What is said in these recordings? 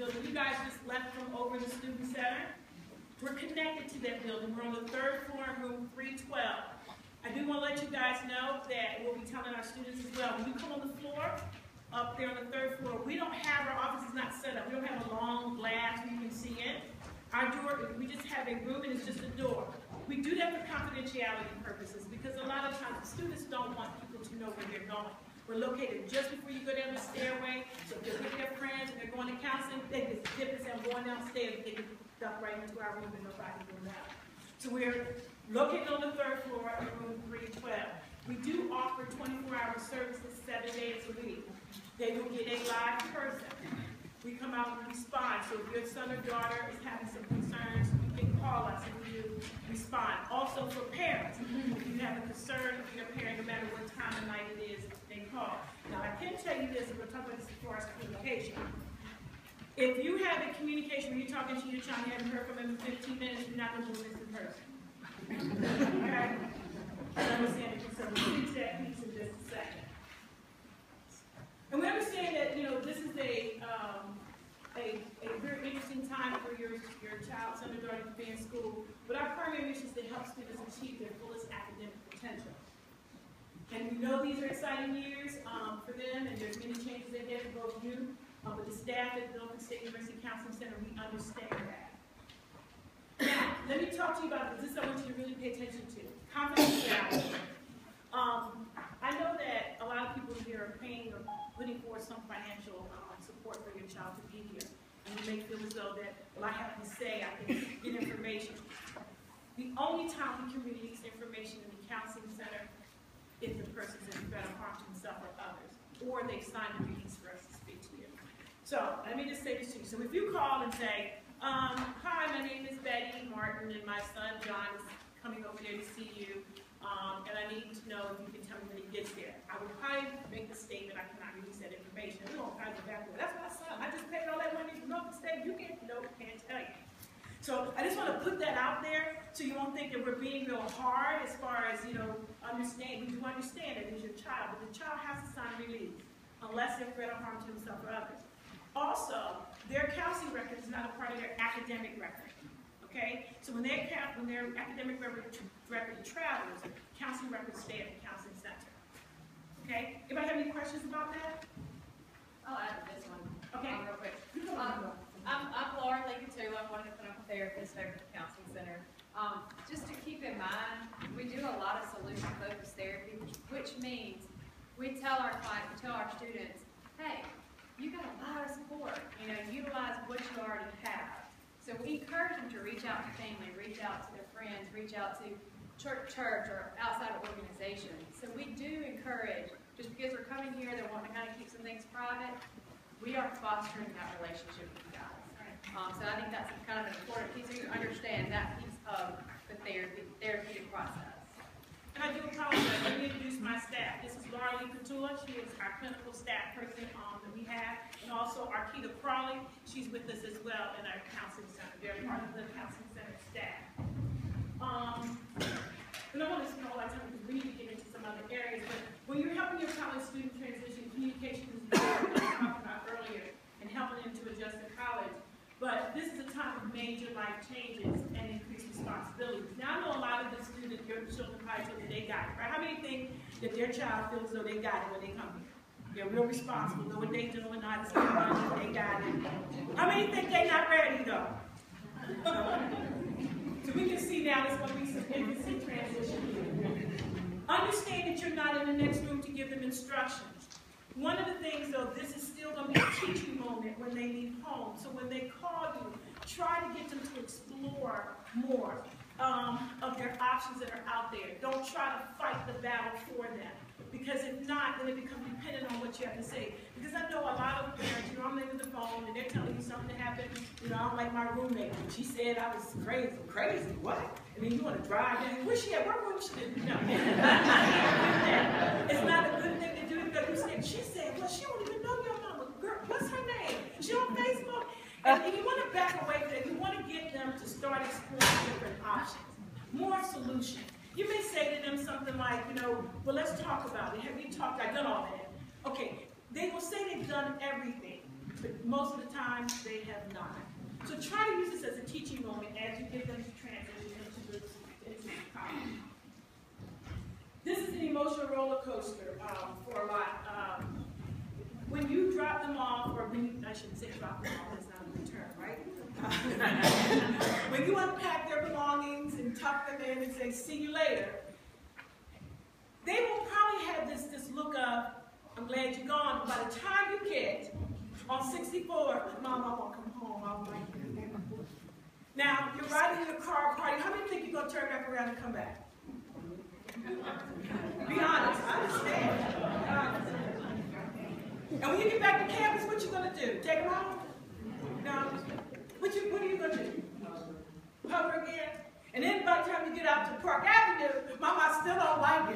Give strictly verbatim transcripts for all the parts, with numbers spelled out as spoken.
building. You guys just left from over the Student Center. We're connected to that building. We're on the third floor in room three twelve. I do want to let you guys know that we'll be telling our students as well. When you come on the floor, up there on the third floor, we don't have, our office is not set up. We don't have a long glass where you can see in. Our door, we just have a room and it's just a door. We do that for confidentiality purposes because a lot of times students don't want people to know where they're going. We're located just before you go down the stairway, so if they're with their friends and they're going to counseling, they just dip us and going downstairs, they can duck right into our room and nobody will know. So we're located on the third floor in room three twelve. We do offer twenty-four hour services seven days a week. They will get a live person. We come out and respond. So if your son or daughter is having some concerns, you can call us and we do respond. Also for parents, if you have a concern with your parent, no matter what time of night it is, they call. Now I can tell you this, we're talking about this as far as communication. If you have a communication where you're talking to your child, you haven't heard from them in fifteen minutes, you're not going to do this in person. Okay? I understand it, so we'll fix that piece in just a second. And we understand that, you know, this is a, um, a, a very interesting time for your, your child, son or daughter to be in school, but our primary mission is to help students achieve their fullest academic potential. And we know these are exciting years um, for them, and there's many changes ahead for both you, um, but the staff at the Norfolk State University Counseling Center, we understand that. Now, let me talk to you about this. This I want you to really pay attention to. Confidentiality. Um, I know that a lot of people here are paying or putting forth some financial um, support for your child to be here. And you may feel as though that, well, I have to say, I can get information. The only time we can release information in the counseling center if the person's in threat of harm to himself or others, or they've signed a release for us to speak to you. So, let me just say this to you. So if you call and say, um, hi, my name is Betty Martin, and my son John is coming over there to see you, um, and I need to know if you can tell me when he gets there. I would probably make the statement, I cannot release that information. We won't kind of back away. That's my son. I just paid all that money from Norfolk State. You can't, no, can't tell you. So I just want to put that out there so you won't think that we're being real hard as far as, you know, understand. We do understand that it's your child, but the child has to sign a release unless they're threat of harm to themselves or others. Also, their counseling record is not a part of their academic record. Okay? So when, they, when their academic record, record travels, counseling records stay at the counseling center. Okay? Anybody have any questions about that? I'll add this one. Okay. Um, real quick. Um, I'm, I'm Laura Lincoln too. I'm one of the clinical therapists over at the counseling center. Um, just to keep in mind, we do a lot of solution-focused therapy, which, which means we tell our clients, we tell our students, hey, you got a lot of support. You know, utilize what you already have. So we encourage them to reach out to family, reach out to their friends, reach out to church, church or outside organizations. So we do encourage, just because they're coming here, they're wanting to kind of keep some things private, we are fostering that relationship with you guys. Um, so I think that's kind of an important piece for you to understand that piece of the therapy, therapeutic process. And I do apologize. Let me introduce my staff. This is Laura Lee Petula. She is our clinical staff person um, that we have. And also Arkita Crawley. She's with us as well in our counseling center. They're part of the counseling center staff. Um, and I want to spend a lot of time because we need to get into some other areas. But when you're helping your college student transition, communication is important, as I talked about earlier, and helping them to adjust to college. But this is a time of major life changes and increased responsibilities. Now, I know a lot of the students, your children probably told you they got it, right? How many think that their child feels as though they got it when they come here? They're real responsible, know what they're doing, how to spend money, they got it. How many think they're not ready, though? So we can see now there's going to be some infancy transition here. Understand that you're not in the next room to give them instructions. One of the things, though, this is still going to be a teaching moment when they leave home. So when they call you, try to get them to explore more um, of their options that are out there. Don't try to fight the battle for them. Because if not, then it becomes dependent on what you have to say. Because I know a lot of parents, you know, I'm laying the phone and they're telling you something that happened. You know, I don't like my roommate. She said I was crazy. Crazy? What? And then you want to drive down. Where's she at? What room she in? No. It's not a good thing to do because you said, she said, well, she don't even know your mama. Girl, what's her name? She on Facebook? And, and you want to back away from that. You want to get them to start exploring different options. More solutions. You may say to them something like, you know, well, let's talk about it. Have you talked? I've done all that. Okay. They will say they've done everything. but most of the time they have not. So try to use this as a teaching moment as you get them to transition into the, into college. This is an emotional roller coaster um, for a lot. Um, when you drop them off, or when you, I shouldn't say drop them off, that's not a good term, right? When you unpack their belongings and tuck them in and say, see you later, they will probably have this, this look of, I'm glad you're gone. But by the time you get on sixty-four, Mom, I want to come home. I want to Now, you're riding in your car party. How many think you're going to turn back around and come back? Be honest. I understand. Be honest. And when you get back to campus, what you going to do? Take them home? No. What, you, what are you going to do? Hover again? And then by the time you get out to Park Avenue, Mama, I still don't like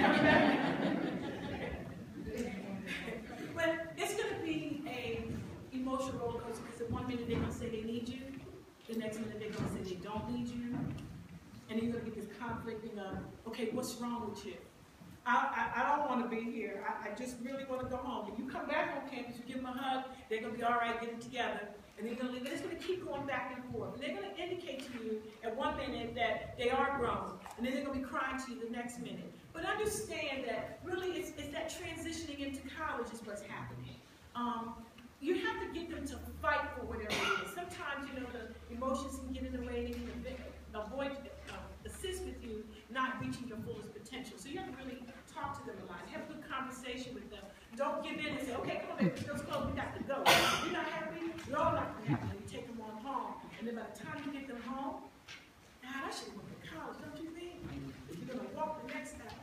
it. But it's going to be a emotional roller coaster because at one minute they're going to say they need you, the next minute they're going to say they don't need you, and you're going to get this conflicting of, okay, what's wrong with you? I, I, I don't want to be here. I, I just really want to go home. When you come back on campus, you give them a hug, they're going to be all right, get it together. And they're going to leave. It's going to keep going back and forth. And they're going to indicate to you at one minute that they are grown. And then they're going to be crying to you the next minute. But understand that really it's, it's that transitioning into college is what's happening. Um, you have to get them to fight for whatever it is. Sometimes, you know, the emotions can get in the way and they can avoid, uh, assist with you not reaching your fullest potential. So you have to really talk to them a lot. Have a good conversation with them. Don't give in and say, okay, come on, baby, let's go, we got to go. You're not happy? You're all not happy. You take them on home. And then by the time you get them home, God, I should go to college, don't you think? You're going to walk the next time.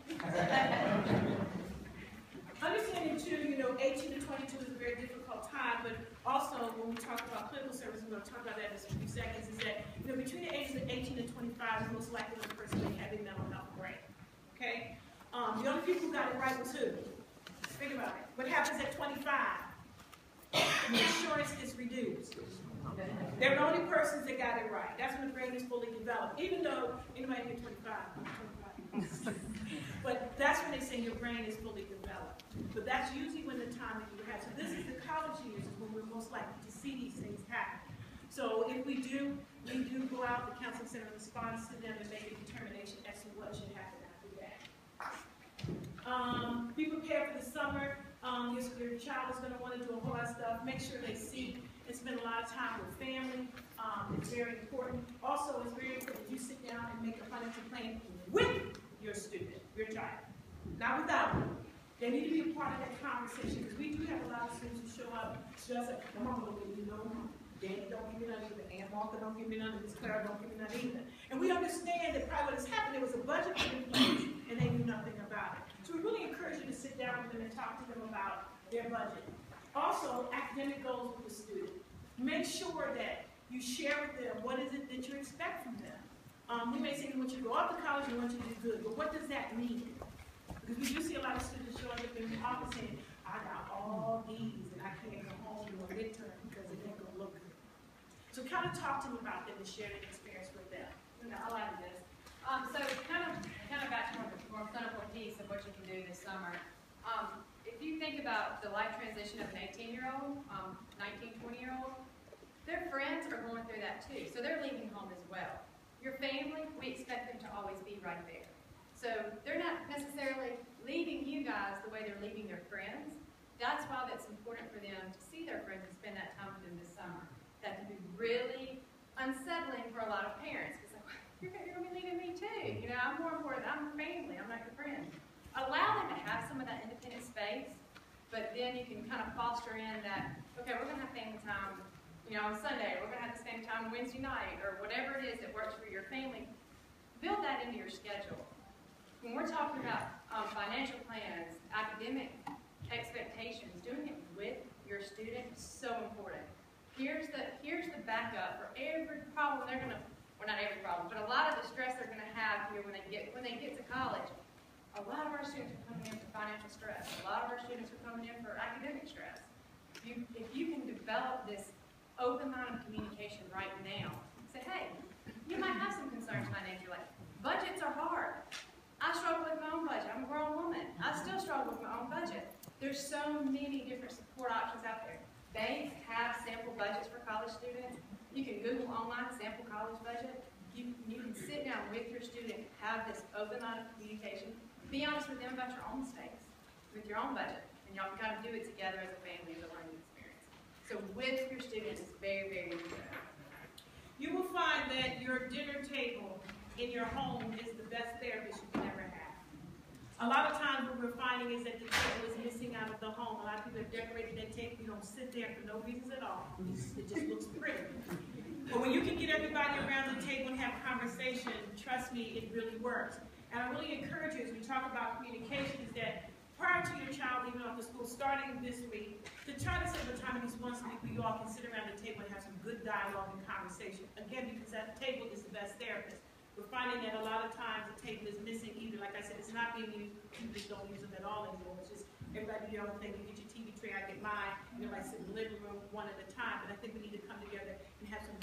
Understanding, too, you know, eighteen to twenty-two is a very difficult time, but also when we talk about clinical services, we're going to talk about that in a few seconds, is that, you know, between the ages of eighteen and twenty-five is most likely when a person may have a mental health break. Okay? Um, the only people who got it right was who? Think about it. What happens at twenty-five? The insurance is reduced. They're the only persons that got it right. That's when the brain is fully developed. Even though anybody hit twenty-five, twenty-five. But that's when they say your brain is fully developed. But that's usually when the time that you have. So this is the college years is when we're most likely to see these things happen. So if we do, we do go out, the counseling center responds to them and make a determination as to what should happen after that. Um, be prepared for the summer. Um, your, your child is going to want to do a whole lot of stuff. Make sure they see and spend a lot of time with family. Um, it's very important. Also, it's very important that you sit down and make a financial plan with your student, your child, not without them. They need to be a part of that conversation because we do have a lot of students who show up just like, Mama don't give me no money. Danny don't give me none either. Aunt Martha don't give me none. Miss Clara don't give me none either. And we understand that probably what has happened, there was a budget put in place and they knew nothing about it. So we really encourage you to sit down with them and talk to them about their budget. Also, academic goals with the student. Make sure that you share with them what is it that you expect from them. Um, we may say we want you to go off to college, we want you to do good, but what does that mean? Because we do see a lot of students showing up in the office saying, I got all these and I can't go home to a midterm because it ain't going to look good. So kind of talk to them about them and share their experience with them. Okay, I'll add to this. Um, so kind of, kind of back to more, more clinical piece of what you can do this summer. Um, if you think about the life transition of an eighteen-year-old, um, nineteen, twenty-year-old, their friends are going through that too. So they're leaving home as well. Your family, we expect them to always be right there. So they're not necessarily leaving you guys the way they're leaving their friends. That's why that's important for them to see their friends and spend that time with them this summer. That can be really unsettling for a lot of parents. It's like, you're going to be leaving me too. You know, I'm more important. I'm family. I'm not your friend. Allow them to have some of that independent space, but then you can kind of foster in that, okay, we're going to have family time, you know, on Sunday. We're going to have the same time Wednesday night, or whatever it is that works for your family. Build that into your schedule. When we're talking about um, financial plans, academic expectations, doing it with your student is so important. Here's the here's the backup for every problem they're gonna, well not every problem, but a lot of the stress they're gonna have here when they get when they get to college. A lot of our students are coming in for financial stress. A lot of our students are coming in for academic stress. If you, if you can develop this open line of communication right now, say, hey, you might have some concerns financially, like budgets are hard. I struggle with my own budget. I'm a grown woman. I still struggle with my own budget. There's so many different support options out there. Banks have Google online sample college budget. You, you can sit down with your student, have this open line of communication, be honest with them about your own mistakes, with your own budget, and y'all can kind of do it together as a family as a learning experience. So with your students, it's very, very important. You will find that your dinner table in your home is the best therapist you can ever have. A lot of times what we're finding is that the table is missing out of the home. A lot of people have decorated that table. You don't sit there for no reasons at all. It just looks pretty. But when you can get everybody around the table and have conversation, trust me, it really works. And I really encourage you, as we talk about communication, is that prior to your child leaving off to school, starting this week, to try to set up a time at least once a week where you all can sit around the table and have some good dialogue and conversation. Again, because that table is the best therapist. We're finding that a lot of times the table is missing either. Like I said, it's not being used. People just don't use them at all anymore. It's just everybody do your own thing. You get your T V tray, I get mine. And everybody sit in the living room one at a time. But I think we need to come together and have some